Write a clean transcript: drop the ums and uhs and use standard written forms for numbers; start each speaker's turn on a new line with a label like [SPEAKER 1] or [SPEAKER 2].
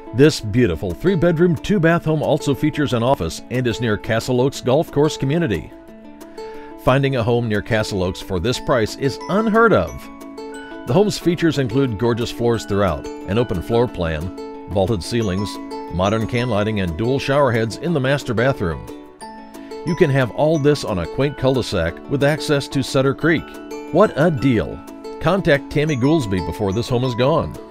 [SPEAKER 1] This beautiful 3-bedroom, 2-bath home also features an office and is near Castle Oaks Golf Course community. Finding a home near Castle Oaks for this price is unheard of. The home's features include gorgeous floors throughout, an open floor plan, vaulted ceilings, modern can lighting, and dual shower heads in the master bathroom. You can have all this on a quaint cul-de-sac with access to Sutter Creek. What a deal! Contact Tammy Goolsby before this home is gone.